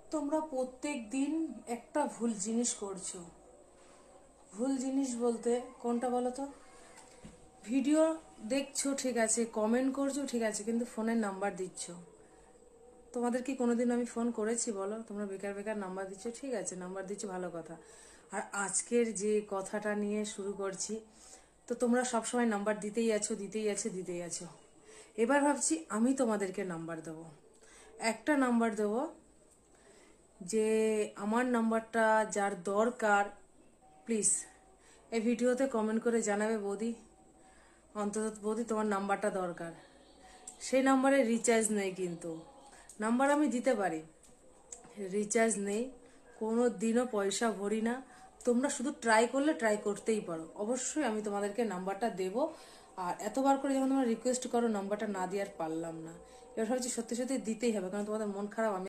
তোমরা প্রত্যেক দিন একটা ভুল জিনিস করছো। ভুল জিনিস বলতে কোনটা বলো তো? ভিডিও দেখছো ঠিক আছে, কমেন্ট করছো ঠিক আছে, কিন্তু ফোনের নাম্বার দিচ্ছ। তোমাদের কি কোনোদিন আমি ফোন করেছি বলো? তোমরা বেকার বেকার নাম্বার দিচ্ছ, ঠিক আছে নাম্বার দিচ্ছ ভালো কথা। আর আজকের যে কথাটা নিয়ে শুরু করছি, তো তোমরা সবসময় নাম্বার দিতেই আছো দিতেই আছো দিতেই আছো। এবার ভাবছি আমি তোমাদেরকে নাম্বার দেবো, একটা নাম্বার দেবো, যে আমার নাম্বারটা যার দরকার প্লিজ এই ভিডিওতে কমেন্ট করে জানাবে বৌদি, অন্তত বৌদি তোমার নাম্বারটা দরকার। সেই নাম্বারে রিচার্জ নেই, কিন্তু নাম্বার আমি দিতে পারি, রিচার্জ নেই, কোনো দিনও পয়সা ভরি না। তোমরা শুধু ট্রাই করলে ট্রাই করতেই পারো, অবশ্যই আমি তোমাদেরকে নাম্বারটা দেবো। আর এতবার করে যখন তোমরা রিকোয়েস্ট করো নাম্বারটা না দিয়ে আর পারলাম না, এবার ভাবছি সত্যি সত্যি দিতেই হবে, কারণ তোমাদের মন খারাপ আমি